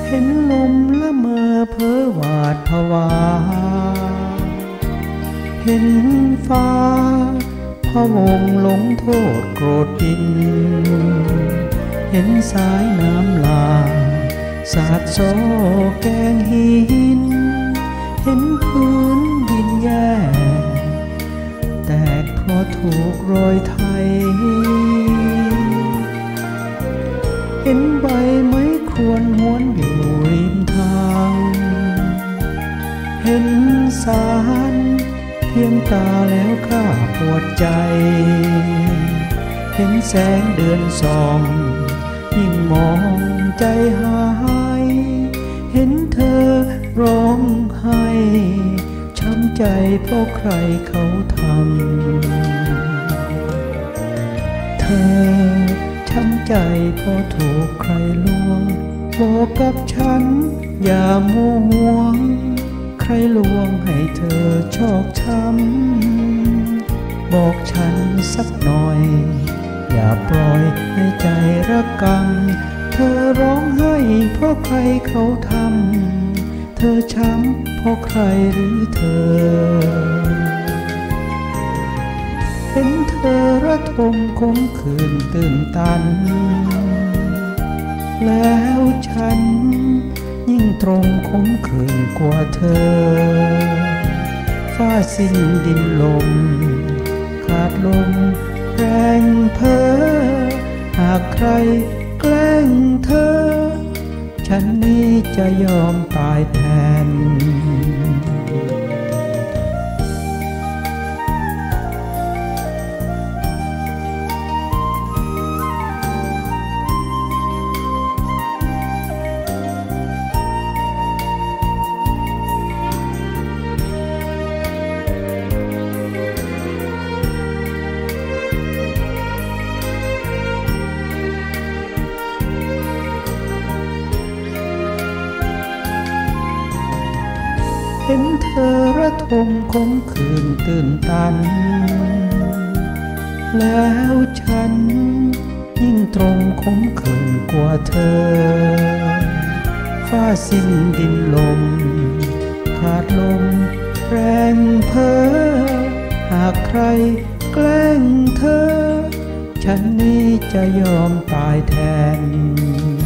เห็นลมละเมอเพ้อหวาดผวาเห็นฟ้าพะวงหลงโทษโกรธดินเห็นสายน้ำลาสาดโซแกงหินเห็นพื้นดินแย่แตกเพราะถูกรอยไถเห็นใบไม้ควรหวนอยู่ริมทางเห็นสารเพียงตาแล้วข้าปวดใจเห็นแสงเดือนส่องยิ่งมองใจหายเห็นเธอร้องไห้ช้ำใจเพราะใครเขาทำเธอช้ำใจเพราะถูกใครลวงบอกกับฉันอย่ามัวห่วงใครลวงให้เธอชอกช้ำบอกฉันสักหน่อยอย่าปล่อยให้ใจระกำเธอร้องไห้เพราะใครเขาทำเธอช้ำเพราะใครหรือเธอเห็นเธอระทมคมคืนตื่นตันแล้วฉันยิ่งตรงคมคืนกว่าเธอฟ้าสิ้นดินลมขาดลมแรงเพ้อหากใครแกล้งเธอฉันนี้จะยอมตายแทนเห็นเธอระทมคมคืนตื่นตันแล้วฉันยิ่งตรงคมคืนกว่าเธอฟ้าสิ้นดินลมขาดลมแรงเพ้อหากใครแกล้งเธอฉันนี้จะยอมตายแทน